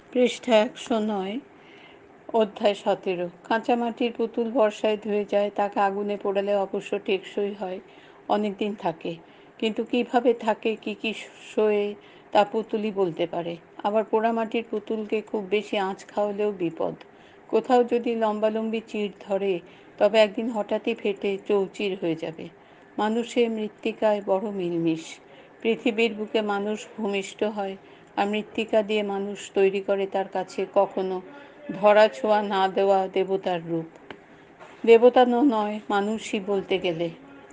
পৃষ্ঠা ১০৯, অধ্যায় ১৭। কাঁচামাটির পুতুল বর্ষায় ধুয়ে যায়, তাকে আগুনে পোড়ালে অবশ্য টেকসই হয়, অনেক দিন থাকে। কিন্তু কিভাবে থাকে, কি কি সয়ে, তা পুতুলই বলতে পারে। আবার পোড়ামাটির পুতুলকে খুব বেশি আঁচ খাওয়ালেও বিপদ। কোথাও যদি লম্বালম্বি চিড় ধরে, তবে একদিন হঠাৎই ফেটে চৌচির হয়ে যাবে। মানুষের মৃত্তিকায় বড় মিলমিশ। পৃথিবীর বুকে মানুষ ভূমিষ্ঠ হয়, আর মৃত্তিকা দিয়ে মানুষ তৈরি করে তার কাছে কখনো ধরা ছোঁয়া না দেওয়া দেবতার রূপ। দেবতা নয়, মানুষই বলতে গেলে।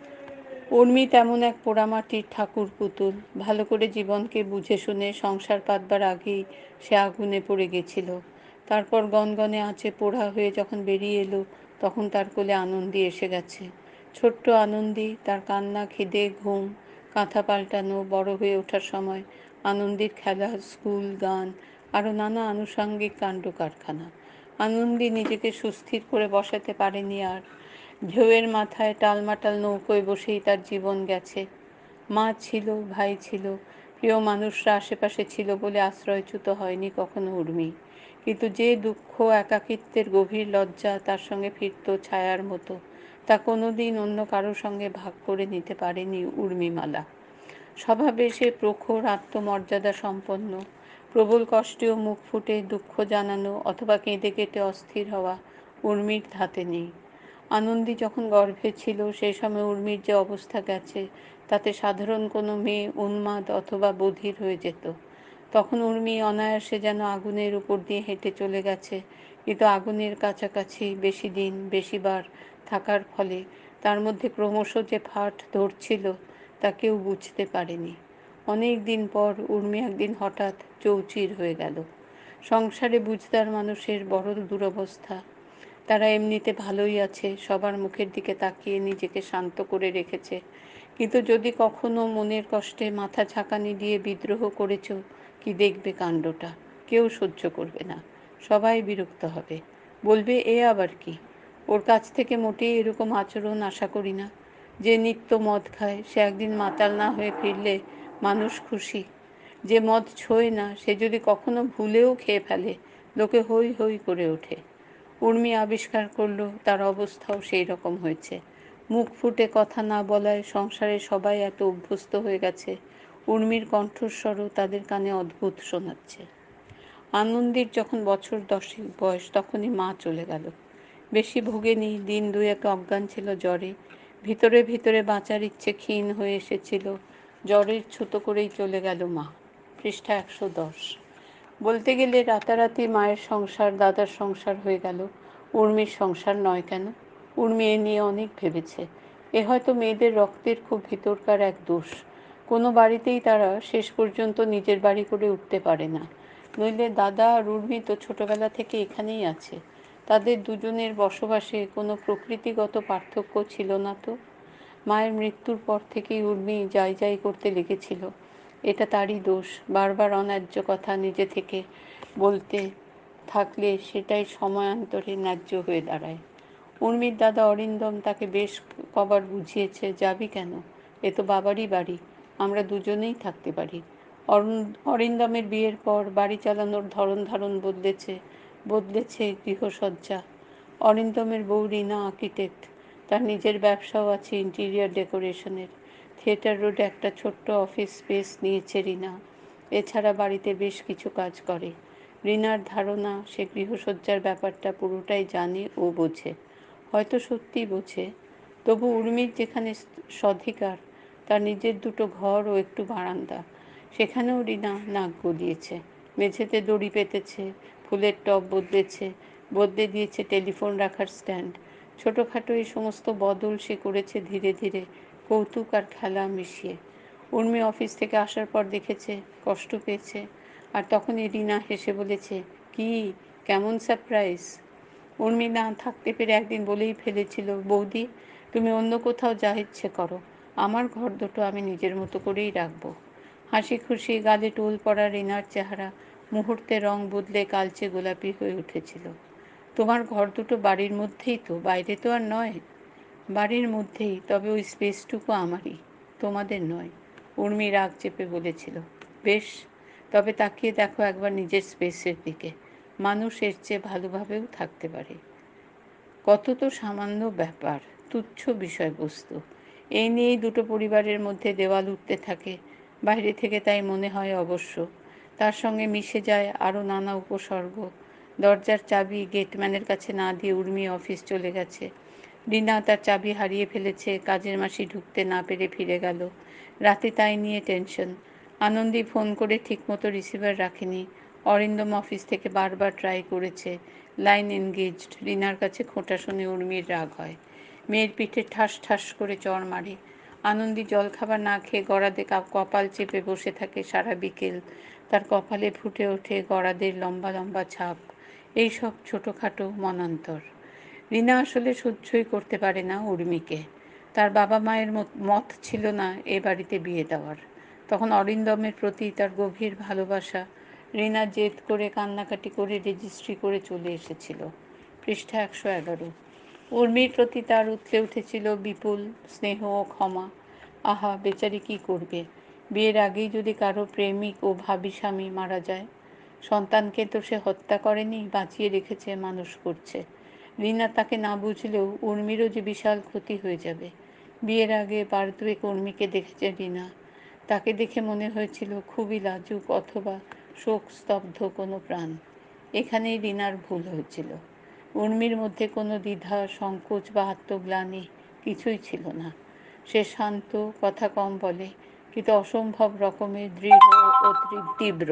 উর্মি তেমন এক পোড়ামাটির ঠাকুর পুতুল। ভালো করে জীবনকে বুঝে শুনে সংসার পাতবার আগেই সে আগুনে পড়ে গেছিল। তারপর গনগনে আঁচে পোড়া হয়ে যখন বেরিয়ে এলো, তখন তার কোলে আনন্দী এসে গেছে। ছোট্ট আনন্দী, তার কান্না, খিদে, ঘুম, কাঁথা পাল্টানো, বড় হয়ে ওঠার সময় আনন্দীর খেলা, স্কুল, গান, আরও নানা আনুষঙ্গিক কাণ্ড কারখানা। আনন্দী নিজেকে সুস্থির করে বসাতে পারেনি আর। ঢেউয়ের মাথায় টালমাটাল নৌকোয় বসেই তার জীবন গেছে। মা ছিল, ভাই ছিল, প্রিয় মানুষরা আশেপাশে ছিল বলে আশ্রয়চ্যুত হয়নি কখনো উর্মি। কিন্তু যে দুঃখ, একাকিত্বের গভীর লজ্জা তার সঙ্গে ফিরত ছায়ার মতো, তা কোনোদিন অন্য কারো সঙ্গে ভাগ করে নিতে পারেনি উর্মিমালা। স্বভাবে সে প্রখর, আত্মমর্যাদা সম্পন্ন। প্রবল কষ্টেও মুখ ফুটে দুঃখ জানানো অথবা কেঁদে কেটে অস্থির হওয়া উর্মির ধাতে নেই। আনন্দী যখন গর্ভে ছিল, সেই সময় উর্মির যে অবস্থা গেছে, তাতে সাধারণ কোনো মেয়ে উন্মাদ অথবা বধির হয়ে যেত। তখন উর্মি অনায়াসে যেন আগুনের উপর দিয়ে হেঁটে চলে গেছে, কিন্তু আগুনের কাছাকাছি বেশি দিন, বেশিবার থাকার ফলে তার মধ্যে ক্রমশ যে ফাট ধরছিল, তা কেউ বুঝতে পারেনি। অনেক দিন পর উর্মি একদিন হঠাৎ চৌচির হয়ে গেল। সংসারে বুঝদার মানুষের বড় দুরবস্থা। তারা এমনিতে ভালোই আছে, সবার মুখের দিকে তাকিয়ে নিজেকে শান্ত করে রেখেছে। কিন্তু যদি কখনো মনের কষ্টে মাথা ঝাঁকানি দিয়ে বিদ্রোহ করেছ, কি দেখবে কাণ্ডটা, কেউ সহ্য করবে না, সবাই বিরক্ত হবে, বলবে এ আবার কি, ওর কাছ থেকে মোটেই এরকম আচরণ আশা করি না। যে নিত্য মদ খায়, সে একদিন মাতাল না হয়ে ফিরলে মানুষ খুশি। যে মদ ছোঁয় না, সে যদি কখনো ভুলেও খেয়ে ফেলে, লোকে হৈ হৈ করে ওঠে। উর্মি আবিষ্কার করল তার অবস্থাও সেই রকম হয়েছে। মুখ ফুটে কথা না বলায় সংসারে সবাই এত অভ্যস্ত হয়ে গেছে, উর্মির কণ্ঠস্বরও তাদের কানে অদ্ভুত শোনাচ্ছে। আনন্দীর যখন বছর 10 বয়স, তখনই মা চলে গেল। বেশি ভোগেনি, দিন দুয়েক অজ্ঞান ছিল জ্বরে। ভিতরে ভিতরে বাঁচার ইচ্ছে ক্ষীণ হয়ে এসেছিল। জ্বরের ছুতো করেই চলে গেল মা। পৃষ্ঠা 110। বলতে গেলে রাতারাতি মায়ের সংসার, দাদার সংসার হয়ে গেল, উর্মির সংসার নয় কেন? উর্মি এ নিয়ে অনেক ভেবেছে। এ হয়তো মেয়েদের রক্তের খুব ভিতরকার এক দোষ। কোনো বাড়িতেই তারা শেষ পর্যন্ত নিজের বাড়ি করে উঠতে পারে না। নইলে দাদা আর উর্মি তো ছোটবেলা থেকে এখানেই আছে। তাদের দুজনের বসবাসে কোনো প্রকৃতিগত পার্থক্য ছিল না তো। মায়ের মৃত্যুর পর থেকেই উর্মি যাই যাই করতে লেগেছিল। এটা তারই দোষ। বারবার অন্যায্য কথা নিজে থেকে বলতে থাকলে সেটাই সময়ান্তরে ন্যায্য হয়ে দাঁড়ায়। উর্মির দাদা অরিন্দম তাকে বেশ কবার বুঝিয়েছে, যাবি কেন, এ তো বাবারই বাড়ি, আমরা দুজনেই থাকতে পারি। অরিন্দমের বিয়ের পর বাড়ি চালানোর ধরন ধারণ বদলেছে, বদলেছে গৃহসজ্জা। অরিন্দমের বউ রিনা আর্কিটেক্ট, তার নিজের ব্যবসাও আছে ইন্টেরিয়র ডেকোরেশনের। থিয়েটার রোডে একটা ছোট্ট অফিস স্পেস নিয়েছে রিনা। এছাড়া বাড়িতে বেশ কিছু কাজ করে। রিনার ধারণা সে গৃহসজ্জার ব্যাপারটা পুরোটাই জানে ও বোঝে। হয়তো সত্যিই বোঝে। তবু উর্মির যেখানে স্বাধিকার, তার নিজের দুটো ঘর ও একটু বারান্দা, সেখানেও রিনা নাক গলিয়েছে। মেঝেতে দড়ি পেতেছে, ফুলের টব বদলেছে, বদলে দিয়েছে টেলিফোন রাখার স্ট্যান্ড। ছোটোখাটো এই সমস্ত বদল সে করেছে ধীরে ধীরে, কৌতুক আর খেলা মিশিয়ে। উর্মি অফিস থেকে আসার পর দেখেছে, কষ্ট পেয়েছে, আর তখনই রিনা হেসে বলেছে, কি, কেমন সারপ্রাইজ। উর্মি না থাকতে পেরে একদিন বলেই ফেলেছিল, বৌদি তুমি অন্য কোথাও যা ইচ্ছে করো, আমার ঘর দুটো আমি নিজের মতো করেই রাখবো। হাসি খুশি গালে টোল পড়া রিনার চেহারা মুহূর্তে রং বদলে কালচে গোলাপি হয়ে উঠেছিল। তোমার ঘর দুটো বাড়ির মধ্যেই তো, বাইরে তো আর নয়। বাড়ির মধ্যেই, তবে ওই স্পেসটুকু আমারই, তোমাদের নয়, উর্মি রাগ চেপে বলেছিল। বেশ, তবে তাকিয়ে দেখো একবার নিজের স্পেসের দিকে। মানুষ এর চেয়ে ভালোভাবেও থাকতে পারে। কত তো সামান্য ব্যাপার, তুচ্ছ বিষয়বস্তু। এই নিয়েই দুটো পরিবারের মধ্যে দেওয়াল উঠতে থাকে। বাইরে থেকে তাই মনে হয় অবশ্য। তার সঙ্গে মিশে যায় আরও নানা উপসর্গ। দরজার চাবি গেটম্যানের কাছে না দিয়ে উর্মি অফিস চলে গেছে। রিনা তার চাবি হারিয়ে ফেলেছে, কাজের মাসি ঢুকতে না পেরে ফিরে গেল। রাতে তাই নিয়ে টেনশন। আনন্দী ফোন করে ঠিকমতো রিসিভার রাখেনি। অরিন্দম অফিস থেকে বারবার ট্রাই করেছে, লাইন এনগেজড। রিনার কাছে খোঁটা শুনে উর্মির রাগ হয়। মেয়ের পিঠে ঠাস ঠাস করে চড় মারে। আনন্দী জলখাবার না খেয়ে গড়াদে কপাল চেপে বসে থাকে সারা বিকেল। তার কপালে ফুটে ওঠে গড়াদের লম্বা লম্বা ছাপ। এইসব ছোটোখাটো মনান্তর। রিনা আসলে সহ্যই করতে পারে না উর্মিকে। তার বাবা মায়ের মত ছিল না এ বাড়িতে বিয়ে দেওয়ার। তখন অরিন্দমের প্রতি তার গভীর ভালোবাসা। রিনা জেদ করে কান্নাকাটি করে রেজিস্ট্রি করে চলে এসেছিল। পৃষ্ঠা 111। উর্মির প্রতি তার উথলে উঠেছিল বিপুল স্নেহ ও ক্ষমা। আহা, বেচারি কি করবে? বিয়ের আগেই যদি কারো প্রেমিক ও ভাবী স্বামী মারা যায়। সন্তানকে তো সে হত্যা করেনি, বাঁচিয়ে রেখেছে, মানুষ করছে। রিনা তাকে না বুঝলেও উর্মিরও যে বিশাল ক্ষতি হয়ে যাবে। বিয়ের আগে বার দুয়েক উর্মিকে দেখেছে রিনা। তাকে দেখে মনে হয়েছিল খুবই লাজুক অথবা শোকস্তব্ধ কোনো প্রাণ। এখানেই রিনার ভুল হয়েছিল। উর্মির মধ্যে কোনো দ্বিধা, সংকোচ বা আত্মগ্লানি কিছুই ছিল না। সে শান্ত, কথা কম বলে, কিন্তু অসম্ভব রকমের দৃঢ় ও তীব্র।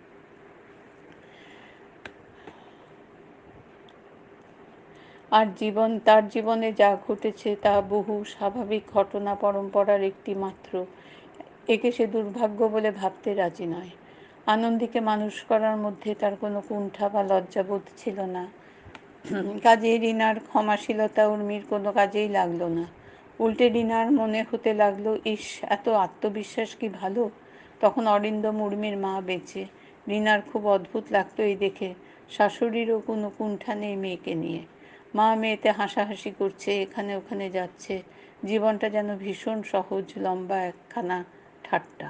আর তার জীবনে যা ঘটেছে তা বহু স্বাভাবিক ঘটনা পরম্পরার একটি মাত্র। একে সে দুর্ভাগ্য বলে ভাবতে রাজি নয়। আনন্দীকে মানুষ করার মধ্যে তার কোনো কুণ্ঠা বা লজ্জাবোধ ছিল না। কাজেই রিনার ক্ষমাশীলতা উর্মির কোনো কাজেই লাগলো না। উল্টে রিনার মনে হতে লাগলো, ইস, এত আত্মবিশ্বাস কি ভালো। তখন অরিন্দম উর্মির মা বেঁচে। রিনার খুব অদ্ভুত লাগতো এই দেখে। শাশুড়িরও কোনো কুণ্ঠা নেই মেয়েকে নিয়ে। মা মেয়েতে হাসাহাসি করছে, এখানে ওখানে যাচ্ছে। জীবনটা যেন ভীষণ সহজ, লম্বা একখানা ঠাট্টা।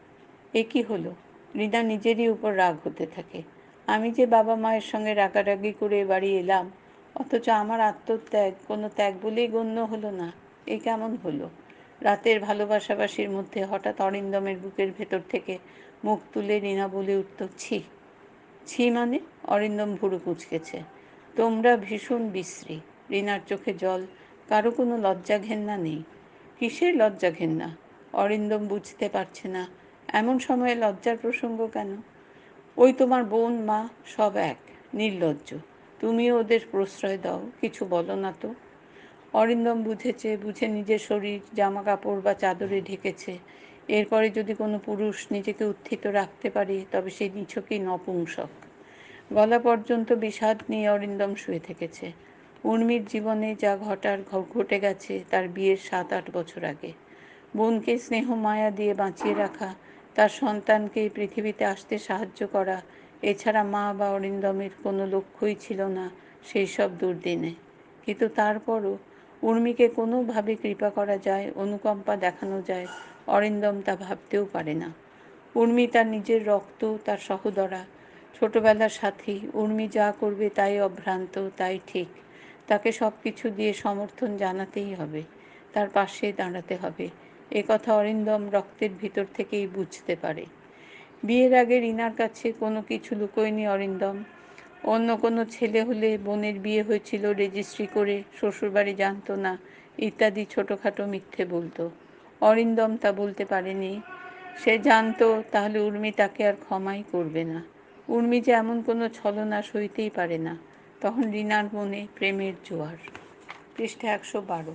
এ কী হলো? রিনা নিজেরই উপর রাগ হতে থাকে। আমি যে বাবা মায়ের সঙ্গে রাগারাগি করে বাড়ি এলাম, অথচ আমার আত্মত্যাগ কোনো ত্যাগ বলেই গণ্য হলো না। এ কেমন হলো? রাতের ভালোবাসাবাসির মধ্যে হঠাৎ অরিন্দমের বুকের ভেতর থেকে মুখ তুলে রিনা বলে উঠত, ছি। ছি মানে? অরিন্দম ভুরু কুঁচকেছে। তোমরা ভীষণ বিশ্রী। রিনার চোখে জল। কারো কোনো লজ্জা ঘেন্না নেই। কিসের লজ্জা ঘেন্না? অরিন্দম বুঝতে পারছে না। এমন সময়ে লজ্জার প্রসঙ্গ কেন? ওই তোমার বোন, মা, সব এক, নির্লজ্জ। তুমিও ওদের প্রশ্রয় দাও, কিছু বলো না তো। অরিন্দম বুঝেছে, বুঝে নিজের শরীর জামা কাপড় বা চাদরে ঢেকেছে। এরপরে যদি কোনো পুরুষ নিজেকে উত্থিত রাখতে পারে তবে সে নিছকই নপুংসক। গলা পর্যন্ত বিষাদ নিয়ে অরিন্দম শুয়ে থেকেছে। উর্মির জীবনে যা ঘটে গেছে তার বিয়ের 7-8 বছর আগে। বোনকে স্নেহ মায়া দিয়ে বাঁচিয়ে রাখা, তার সন্তানকে পৃথিবীতে আসতে সাহায্য করা, এছাড়া মা বা অরিন্দমের কোনো লক্ষ্যই ছিল না সেই সব দুর্দিনে। কিন্তু তারপরও উর্মিকে কোনোভাবে কৃপা করা যায়, অনুকম্পা দেখানো যায়, অরিন্দম তা ভাবতেও পারে না। উর্মি তার নিজের রক্ত, তার সহোদরা, ছোটবেলার সাথী। উর্মি যা করবে তাই অভ্রান্ত, তাই ঠিক। তাকে সব কিছু দিয়ে সমর্থন জানাতেই হবে, তার পাশে দাঁড়াতে হবে। এ কথা অরিন্দম রক্তের ভিতর থেকেই বুঝতে পারে। বিয়ের আগে রিনার কাছে কোনো কিছু লুকোয়নি অরিন্দম। অন্য কোনো ছেলে হলে বোনের বিয়ে হয়েছিল রেজিস্ট্রি করে, শ্বশুরবাড়ি জানতো না, ইত্যাদি ছোটোখাটো মিথ্যে বলতো। অরিন্দম তা বলতে পারেনি। সে জানতো তাহলে উর্মি তাকে আর ক্ষমাই করবে না। উর্মি যে এমন কোনো ছলনা সইতেই পারে না। তখন রিনার মনে প্রেমের জোয়ার। পৃষ্ঠা 112।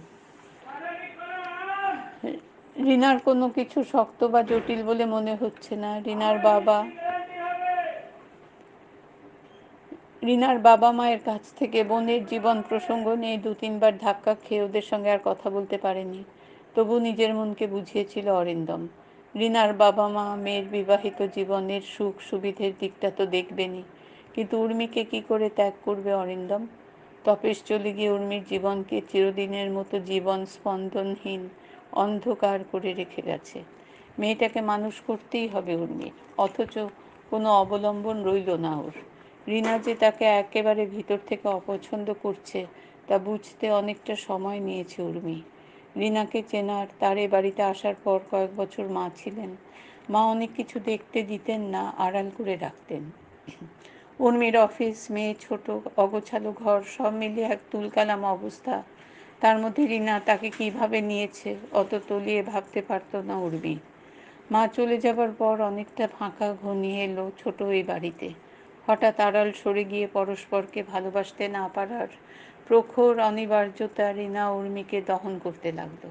রিনার কোনো কিছু শক্ত বা জটিল বলে মনে হচ্ছে না। রিনার বাবা মায়ের কাছ থেকে বোনের জীবন প্রসঙ্গ নিয়ে 2-3 বার ধাক্কা খেয়ে ওদের সঙ্গে আর কথা বলতে পারেনি। তবু নিজের মনকে বুঝিয়েছিল অরিন্দম, রিনার বাবা মা মেয়ের বিবাহিত জীবনের সুখ সুবিধের দিকটা তো দেখবেনই। কিন্তু উর্মিকে কি করে ত্যাগ করবে অরিন্দম? তপেশ চলে গিয়ে উর্মির জীবনকে চিরদিনের মতো জীবন স্পন্দনহীন, অন্ধকার করে রেখে গেছে। মেয়েটাকে মানুষ করতেই হবে উর্মির, অথচ কোনো অবলম্বন রইল না ওর। রিনা যে তাকে একেবারে ভিতর থেকে অপছন্দ করছে তা বুঝতে অনেকটা সময় নিয়েছে উর্মি। রিনাকে চেনার, তার এ বাড়িতে আসার পর কয়েক বছর মা ছিলেন। মা অনেক কিছু দেখতে দিতেন না, আড়াল করে রাখতেন। উর্মির অফিস, মেয়ে, ছোট অগোছালো ঘর, সব মিলিয়ে এক তুলকালাম অবস্থা। তার মধ্যে রিনা তাকে কিভাবে নিয়েছে অত তলিয়ে ভাবতে পারত না উর্মি। মা চলে যাবার পর অনেকটা ফাঁকা ঘনিয়ে এলো ছোট এই বাড়িতে। হঠাৎ আড়াল সরে গিয়ে পরস্পরকে ভালোবাসতে না পারার প্রখর অনিবার্যতা রিনা উর্মিকে দহন করতে লাগলো।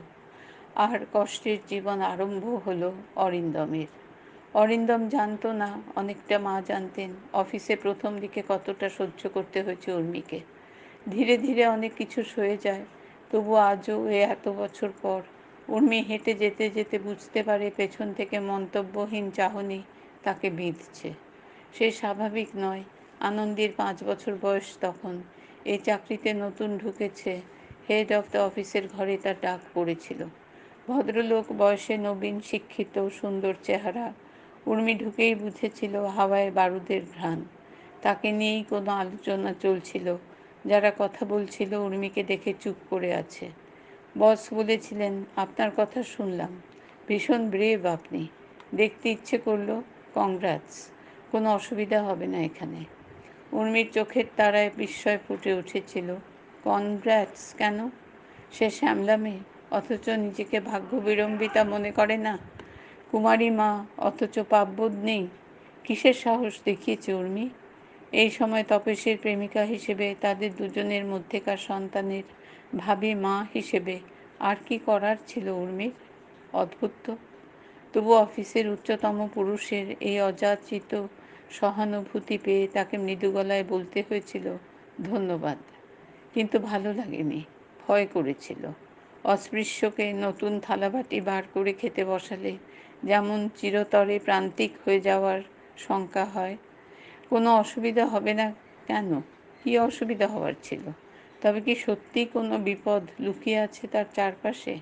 আর কষ্টের জীবন আরম্ভ হলো অরিন্দমের। অরিন্দম জানতো না, অনেকটা মা জানতেন, অফিসে প্রথম দিকে কতটা সহ্য করতে হয়েছে উর্মিকে। ধীরে ধীরে অনেক কিছু সয়ে যায়, তবু আজও এত বছর পর উর্মি হেঁটে যেতে যেতে বুঝতে পারে পেছন থেকে মন্তব্যহীন চাহনি তাকে বিঁধছে। সে স্বাভাবিক নয়। আনন্দীর 5 বছর বয়স তখন। এই চাকরিতে নতুন ঢুকেছে। হেড অফ দ্য অফিসের ঘরে তার ডাক পড়েছিল। ভদ্রলোক, বয়সে নবীন, শিক্ষিত, সুন্দর চেহারা। উর্মি ঢুকেই বুঝেছিল হাওয়ায় বারুদের ঘ্রাণ। তাকে নিয়েই কোনো আলোচনা চলছিল। যারা কথা বলছিল উর্মিকে দেখে চুপ করে আছে। বস বলেছিলেন, আপনার কথা শুনলাম, ভীষণ ব্রেভ আপনি। দেখতে ইচ্ছে করলো। কংগ্রাটস। কোনো অসুবিধা হবে না এখানে। উর্মির চোখের তারায় বিস্ময় ফুটে উঠেছিল। কনগ্রাটস কেন? সে শ্যামলা মেয়ে, অথচ নিজেকে ভাগ্যবিড়ম্বিতা মনে করে না। কুমারী মা, অথচ পাপবোধ নেই। কিসের সাহস দেখিয়েছে উর্মি? এই সময় তপস্বীর প্রেমিকা হিসেবে, তাদের দুজনের মধ্যেকার সন্তানের ভাবী মা হিসেবে আর কি করার ছিল উর্মির? অদ্ভুত তো। তবু অফিসের উচ্চতম পুরুষের এই অযাচিত সহানুভূতি পেয়ে তাকে মৃদু গলায় বলতে হয়েছিল ধন্যবাদ। কিন্তু ভালো লাগেনি, ভয় করেছিল। অস্পৃশ্যকে নতুন থালাবাটি বার করে খেতে বসালে যেমন চিরতরে প্রান্তিক হয়ে যাওয়ার শঙ্কা হয়। কোনো অসুবিধা হবে না কেন? কী অসুবিধা হওয়ার ছিল? তবে কি সত্যিই কোনো বিপদ লুকিয়ে আছে তার চারপাশে?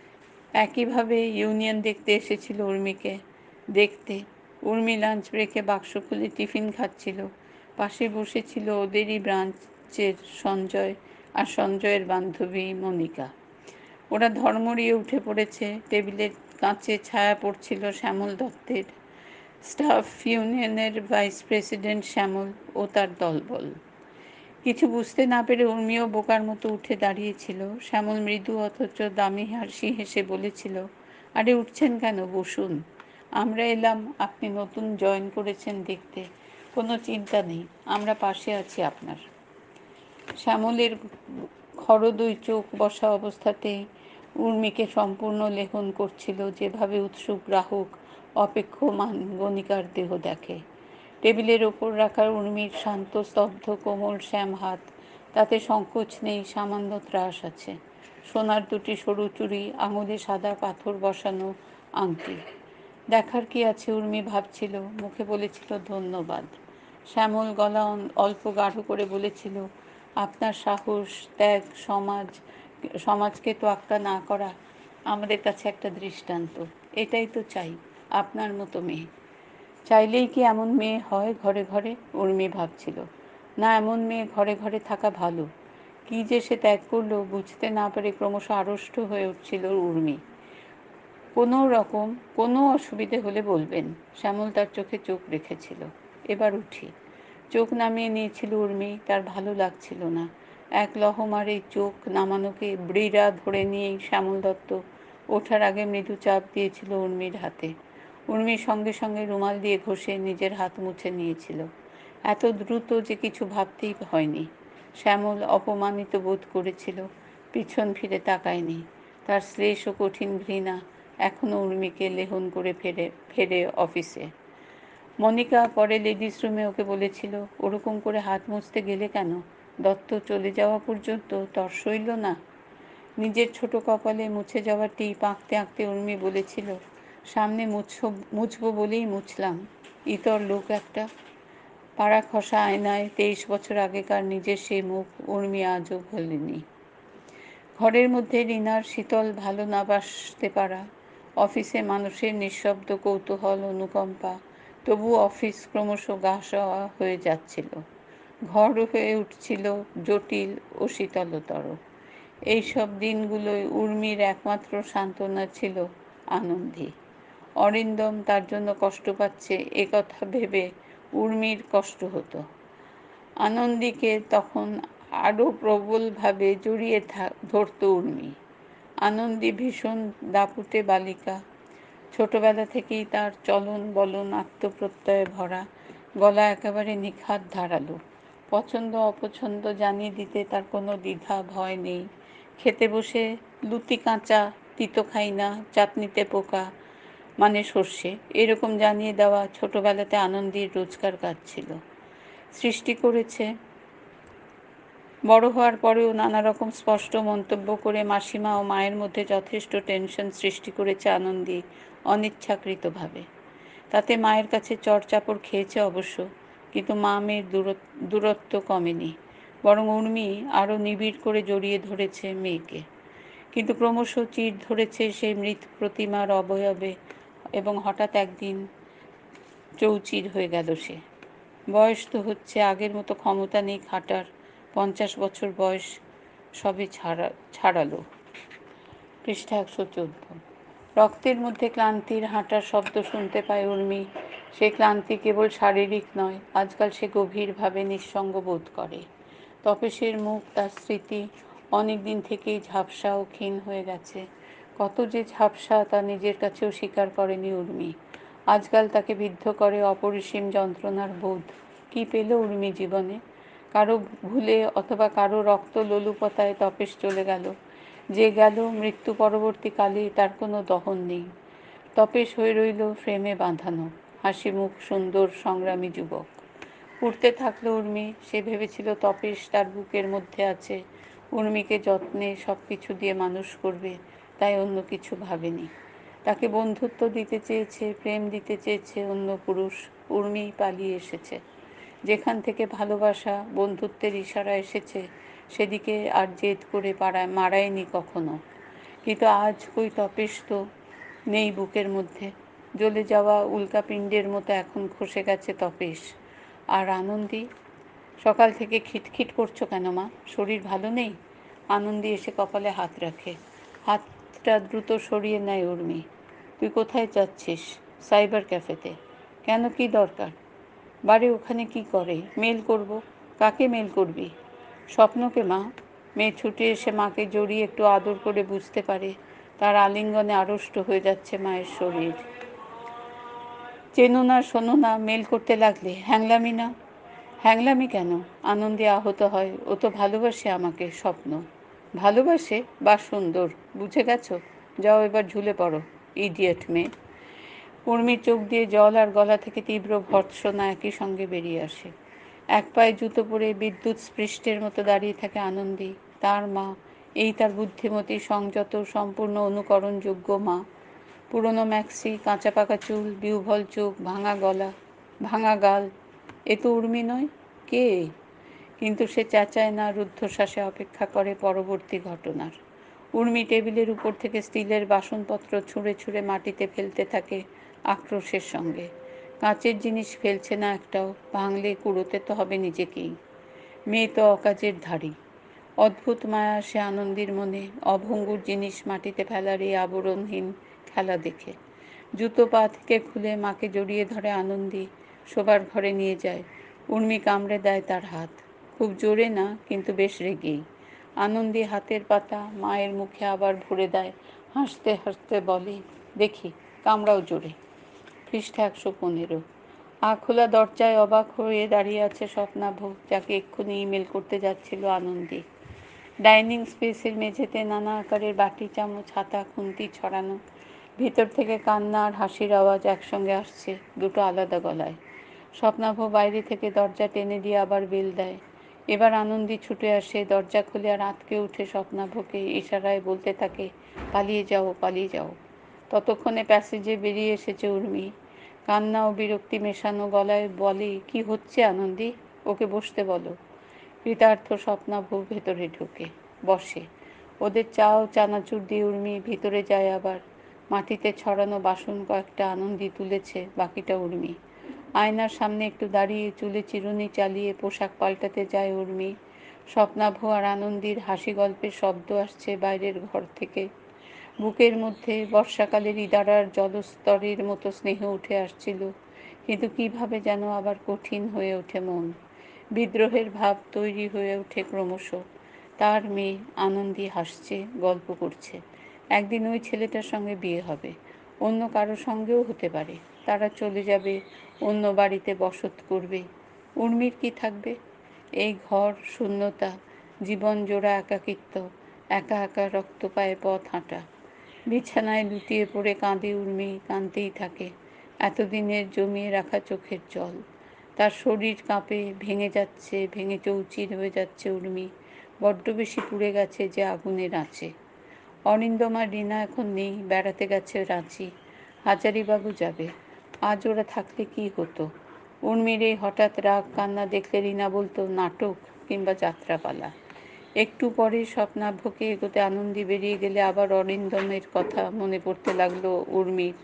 একইভাবে ইউনিয়ন দেখতে এসেছিল উর্মিকে দেখতে। উর্মি লাঞ্চ ব্রেকে বাক্স খুলে টিফিন খাচ্ছিল। পাশে বসেছিল ওদেরই ব্রাঞ্চের সঞ্জয় আর সঞ্জয়ের বান্ধবী মনিকা। ওরা ধর্মড়িয়ে উঠে পড়েছে। টেবিলের কাঁচে ছায়া পড়ছিল শ্যামল দত্তের। স্টাফ ইউনিয়নের ভাইস প্রেসিডেন্ট শ্যামল ও তার দলবল। কিছু বুঝতে না পেরে উর্মিও বোকার মতো উঠে দাঁড়িয়েছিল। শ্যামল মৃদু অথচ দামি হাসি হেসে বলেছিল, আরে উঠছেন কেন, বসুন। আমরা এলাম, আপনি নতুন জয়েন করেছেন দেখতে। কোনো চিন্তা নেই, আমরা পাশে আছি আপনার। শ্যামলের খরদই চোখ বসা অবস্থাতেই উর্মিকে সম্পূর্ণ লেহন করছিল, যেভাবে উৎসুক গ্রাহক অপেক্ষমান গণিকার দেহ দেখে। টেবিলের ওপর রাখা উর্মির শান্ত স্তব্ধ কোমল শ্যাম হাত, তাতে সংকোচ নেই, সামান্য ত্রাস আছে। সোনার দুটি সরু চুড়ি, আঙুলে সাদা পাথর বসানো আংটি। দেখার কি আছে উর্মি ভাবছিল, মুখে বলেছিল ধন্যবাদ। শ্যামল গলা অল্প গাঢ় করে বলেছিল, আপনার সাহস, ত্যাগ, সমাজকে তোয়াক্কা না করা আমাদের কাছে একটা দৃষ্টান্ত। এটাই তো চাই, আপনার মতো মেয়ে। চাইলেই কি এমন মেয়ে হয় ঘরে ঘরে? উর্মি ভাবছিল। না, এমন মেয়ে ঘরে ঘরে থাকা ভালো। কী যে সে ত্যাগ করলো বুঝতে না পেরে ক্রমশ আড়ষ্ট হয়ে উঠছিল উর্মি। কোনো রকম কোনো অসুবিধে হলে বলবেন। শ্যামল তার চোখে চোখ রেখেছিল। এবার উঠি। চোখ নামিয়ে নিয়েছিল উর্মি, তার ভালো লাগছিল না। এক লহমারে চোখ নামানোকে ব্রীড়া ধরে নিয়েই শ্যামল দত্ত ওঠার আগে মৃদু চাপ দিয়েছিল উর্মির হাতে। উর্মির সঙ্গে সঙ্গে রুমাল দিয়ে ঘষে নিজের হাত মুছে নিয়েছিল। এত দ্রুত যে কিছু ভাবতেই হয়নি। শ্যামল অপমানিত বোধ করেছিল, পিছন ফিরে তাকায়নি। তার শ্লেষ ও কঠিন ঘৃণা এখনও উর্মিকে লেহন করে ফেরে অফিসে। মনিকা পরে লেডিস রুমে ওকে বলেছিল, ওরকম করে হাত মুছতে গেলে কেন? দত্ত চলে যাওয়া পর্যন্ত তর সইল না? নিজের ছোট কপালে মুছে যাওয়া টিপ আঁকতে আঁকতে উর্মি বলেছিল, সামনে মুছবো বলেই মুছলাম। ইতর লোক একটা। পাড়া খসা আয়নায় 23 বছর আগেকার নিজের সেই মুখ উর্মি আজও ভোলেনি। ঘরের মধ্যে রিনার শীতল ভালো না বাসতে পারা, অফিসে মানুষের নিঃশব্দ কৌতূহল অনুকম্পা, তবু অফিস ক্রমশ গা-সওয়া হয়ে যাচ্ছিল। ঘর হয়ে উঠছিল জটিল ও শীতলতর। এইসব দিনগুলোয় উর্মির একমাত্র সান্ত্বনা ছিল আনন্দী। অরিন্দম তার জন্য কষ্ট পাচ্ছে এ কথা ভেবে উর্মির কষ্ট হতো। আনন্দীকে তখন আরও প্রবলভাবে জড়িয়ে ধরত উর্মি। আনন্দী ভীষণ দাপুটে বালিকা। ছোটবেলা থেকেই তার চলন বলন আত্মপ্রত্যয়ে ভরা, গলা একেবারে নিখাদ ধারালো। পছন্দ অপছন্দ জানিয়ে দিতে তার কোনো দ্বিধা ভয় নেই। খেতে বসে লুতি কাঁচা, তিতো খাই না, চাটনিতে পোকা মানে সর্ষে, এরকম জানিয়ে দেওয়া ছোটবেলাতে আনন্দীর রোজকার কাজ ছিল। সৃষ্টি করেছে। বড় হওয়ার পরেও নানা রকম স্পষ্ট মন্তব্য করে মাসিমা ও মায়ের মধ্যে যথেষ্ট টেনশন সৃষ্টি করেছে আনন্দী অনিচ্ছাকৃতভাবে। তাতে মায়ের কাছে চড়চাপড় খেয়েছে অবশ্য, কিন্তু মা মেয়ের দূরত্ব কমেনি, বরং উর্মি আরও নিবিড় করে জড়িয়ে ধরেছে মেয়েকে। কিন্তু ক্রমশ চির ধরেছে সেই মৃত প্রতিমার অবয়বে, এবং হঠাৎ একদিন চৌচির হয়ে গেল সে। বয়স তো হচ্ছে, আগের মতো ক্ষমতা নেই খাটার, 50 বছর বয়স সবে ছাড়ালো। পৃষ্ঠা 114। রক্তের মধ্যে ক্লান্তির হাঁটার শব্দ শুনতে পায় উর্মি। সেই ক্লান্তি কেবল শারীরিক নয়, আজকাল সে গভীরভাবে নিঃসঙ্গ বোধ করে। তপেশের মুখ, তার স্মৃতি অনেক দিন থেকেই ঝাপসা ও ক্ষীণ হয়ে গেছে। কত যে ঝাপসা তা নিজের কাছেও স্বীকার করেনি উর্মি। আজকাল তাকে বিদ্ধ করে অপরিসীম যন্ত্রণার বোধ। কি পেল উর্মি জীবনে? কারো ভুলে অথবা কারো রক্ত লোলুপতায় তপেশ চলে গেল। যে গেল, মৃত্যু পরবর্তীকালে তার কোনো দহন নেই। তপেশ হয়ে রইল ফ্রেমে বাঁধানো, হাসি মুখ সুন্দর সংগ্রামী যুবক। উঠতে থাকলো উর্মি। সে ভেবেছিল তপেশ তার বুকের মধ্যে আছে, উর্মিকে যত্নে সব কিছু দিয়ে মানুষ করবে, তাই অন্য কিছু ভাবেনি। তাকে বন্ধুত্ব দিতে চেয়েছে, প্রেম দিতে চেয়েছে অন্য পুরুষ। উর্মি পালিয়ে এসেছে। যেখান থেকে ভালোবাসা বন্ধুত্বের ইশারা এসেছে, সেদিকে আর জেদ করে মারায়নি কখনো। কিন্তু আজ কই তপেশ তো নেই বুকের মধ্যে। জ্বলে যাওয়া উল্কাপিণ্ডের মতো এখন খসে গেছে তপেশ। আর আনন্দী? সকাল থেকে খিটখিট করছো কেন মা? শরীর ভালো নেই? আনন্দী এসে কপালে হাত রাখে। হাতটা দ্রুত সরিয়ে নেয় উর্মি। তুই কোথায় যাচ্ছিস? সাইবার ক্যাফেতে। কেন, কি দরকার? বাড়ি ওখানে কি করে? মেল করব। কাকে মেল করবি? স্বপ্নকে মা। মেয়ে ছুটে এসে মাকে জড়িয়ে একটু আদর করে বুঝতে পারে তার আলিঙ্গনে আড়ষ্ট হয়ে যাচ্ছে মায়ের শরীর। চেনো না, শোনো না, মেল করতে লাগলে হ্যাংলামি না? হ্যাংলামি কেন? আনন্দে আহত হয়। ও তো ভালোবাসে আমাকে। স্বপ্ন ভালোবাসে? বা সুন্দর, বুঝে গেছো? যাও এবার ঝুলে পড়ো, ইডিয়েট মেয়ে। উর্মির চোখ দিয়ে জল আর গলা থেকে তীব্র ভর্ৎসনা একই সঙ্গে বেরিয়ে আসে। এক পায়ে জুতো পরে বিদ্যুৎ স্পৃষ্টের মতো দাঁড়িয়ে থাকে আনন্দী। তার মা, এই তার বুদ্ধিমতী, সংযত, সম্পূর্ণ অনুকরণযোগ্য মা। পুরনো ম্যাক্সি, কাঁচা পাকা চুল, বিহ্বল চোখ, ভাঙা গলা, ভাঙা গাল। এ তো উর্মি নয়। কে? কিন্তু সে চেঁচায় না, রুদ্ধশ্বাসে অপেক্ষা করে পরবর্তী ঘটনার। উর্মি টেবিলের উপর থেকে স্টিলের বাসনপত্র ছুঁড়ে ছুঁড়ে মাটিতে ফেলতে থাকে আক্রোশের সঙ্গে। কাঁচের জিনিস ফেলছে না একটাও, ভাঙলে কুড়োতে তো হবে নিজেকেই। মেয়ে তো অকাজের ধাড়ি। অদ্ভুত মায়া আসে আনন্দীর মনে অভঙ্গুর জিনিস মাটিতে ফেলার এই আবরণহীন খেলা দেখে। জুতো পা থেকে খুলে মাকে জড়িয়ে ধরে আনন্দী শোবার ঘরে নিয়ে যায়। উর্মি কামড়ে দেয় তার হাত, খুব জোরে না, কিন্তু বেশ রেগেই। আনন্দী হাতের পাতা মায়ের মুখে আবার ভরে দেয়, হাসতে হাসতে বলে, দেখি কামড়াও জোরে। পৃষ্ঠা 115। খোলা দরজায় অবাক হয়ে দাঁড়িয়ে আছে স্বপ্নাভ, যাকে এক্ষুনি ইমেল করতে যাচ্ছিল আনন্দী। ডাইনিং স্পেসের মেঝেতে নানা আকারের বাটি, চামচ, হাতা, খুন্তি ছড়ানো। ভিতর থেকে কান্না আর হাসির আওয়াজ একসঙ্গে আসছে, দুটো আলাদা গলায়। স্বপ্নাভ বাইরে থেকে দরজা টেনে দিয়ে আবার বেল দেয়। এবার আনন্দী ছুটে আসে, দরজা খুলে আর আঁতকে উঠে স্বপ্নাভকে ইশারায় বলতে থাকে, পালিয়ে যাও, পালিয়ে যাও। ততক্ষণে প্যাসেজে বেরিয়ে এসেছে উর্মি। কান্না ও বিরক্তি মেশানো গলায় বলে, কি হচ্ছে আনন্দী? ওকে বসতে বলো। কৃতার্থ স্বপ্নাভ ভেতরে ঢোকে, বসে। ওদের চা ও চানাচুর দিয়ে উর্মি ভিতরে যায় আবার। মাটিতে ছড়ানো বাসন কয়েকটা আনন্দী তুলেছে, বাকিটা উর্মি। আয়নার সামনে একটু দাঁড়িয়ে চুলে চিরুনি চালিয়ে পোশাক পাল্টাতে যায় উর্মি। স্বপ্নাভ আর আনন্দীর হাসি গল্পের শব্দ আসছে বাইরের ঘর থেকে। বুকের মধ্যে বর্ষাকালের ইদারার জলস্তরের মতো স্নেহ উঠে আসছিল, কিন্তু কিভাবে যেন আবার কঠিন হয়ে ওঠে মন। বিদ্রোহের ভাব তৈরি হয়ে ওঠে ক্রমশ। তার মেয়ে আনন্দী হাসছে, গল্প করছে। একদিন ওই ছেলেটার সঙ্গে বিয়ে হবে, অন্য কারো সঙ্গেও হতে পারে। তারা চলে যাবে, অন্য বাড়িতে বসত করবে। উর্মির কি থাকবে? এই ঘর, শূন্যতা, জীবন জোড়া একাকিত্ব, একা একা রক্ত পায়ে পথ হাঁটা। বিছানায় লুটিয়ে পড়ে কাঁদে উর্মি, কাঁদতেই থাকে। এতদিনের জমিয়ে রাখা চোখের জল। তার শরীর কাঁপে, ভেঙে যাচ্ছে, ভেঙে চৌচির হয়ে যাচ্ছে উর্মি। বড্ড বেশি পুড়ে গেছে যে আগুনের আঁচে। অরিন্দম আর রিনা এখন নেই, বেড়াতে গেছে রাঁচি। হাজারিবাবু যাবে। আজ ওরা থাকলে কি হতো? উর্মির এই হঠাৎ রাগ কান্না দেখলে রিনা বলতো নাটক কিংবা যাত্রাপালা। একটু পরে স্বপ্নাভকে এগোতে আনন্দী বেরিয়ে গেলে আবার অরিন্দমের কথা মনে পড়তে লাগলো উর্মির।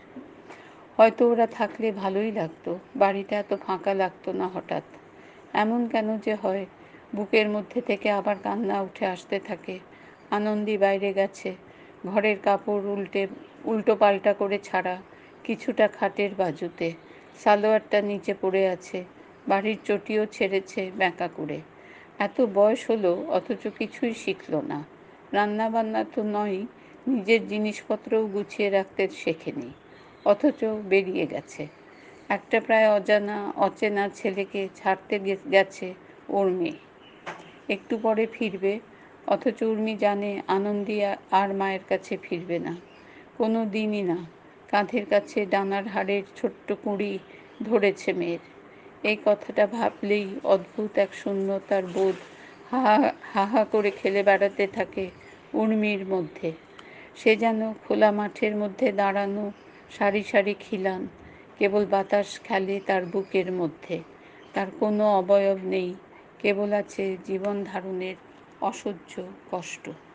হয়তো ওরা থাকলে ভালোই লাগতো, বাড়িটা এত ফাঁকা লাগতো না হঠাৎ। এমন কেন যে হয়? বুকের মধ্যে থেকে আবার কান্না উঠে আসতে থাকে। আনন্দী বাইরে গেছে, ঘরের কাপড় উল্টো পাল্টা করে ছাড়া, কিছুটা খাটের বাজুতে। সালোয়ারটা নিচে পড়ে আছে, বাড়ির চটিও ছেড়েছে ব্যাঁকা করে। এত বয়স হলো অথচ কিছুই শিখল না। রান্না বান্না তো নয়ই, নিজের জিনিসপত্রও গুছিয়ে রাখতে শেখেনি, অথচ বেরিয়ে গেছে। একটা প্রায় অচেনা ছেলেকে ছাড়তে গেছে ওর মেয়ে। একটু পরে ফিরবে, অথচ উর্মি জানে আনন্দী আর মায়ের কাছে ফিরবে না, কোনো দিনই না। কাঁধের কাছে ডানার হাড়ের ছোট্ট কুঁড়ি ধরেছে মেয়ের। এই কথাটা ভাবলেই অদ্ভুত এক শূন্যতার বোধ হা হা হা করে খেলে বেড়াতে থাকে উর্মির মধ্যে। সে যেন খোলা মাঠের মধ্যে দাঁড়ানো সারি সারি খিলান, কেবল বাতাস খেলে তার বুকের মধ্যে। তার কোনো অবয়ব নেই, কেবল আছে জীবন ধারণের অসহ্য কষ্ট।